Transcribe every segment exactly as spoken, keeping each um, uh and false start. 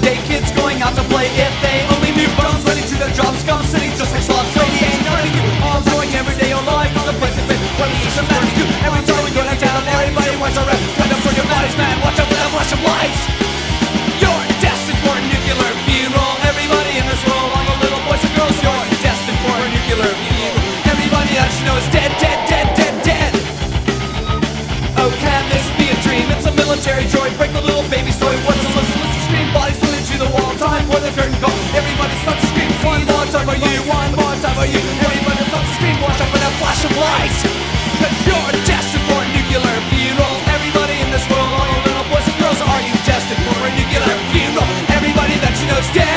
day kids going out to play. If they only knew bones running to their jobs, scum sitting just like slobs. Radiating out of you, all going every day of life. The place is radiation that you. Every time we go downtown, everybody wants a rep. Cut up for your bodies, man. Watch out for that flash of lights. You're destined for a nuclear funeral. Everybody in this world, all the little boys and girls, you're destined for a nuclear funeral. Everybody that you know is dead, dead, dead, dead, dead. Oh, can this be a dream? It's a military droid. Break the little baby's toy. What's the listen, listen, scream? Bodies glued to the wall. Time for the curtain call. Everybody starts to scream. One more time for you. One more time for you. Everybody starts to scream. Watch out for that flash of light. Cause you're destined for a nuclear funeral. Everybody in this world, all you little boys and girls, are you destined for a nuclear funeral? Everybody that you know is dead.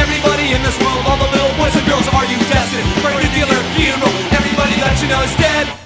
Are you destined for a nuclear funeral? Everybody that you know is dead.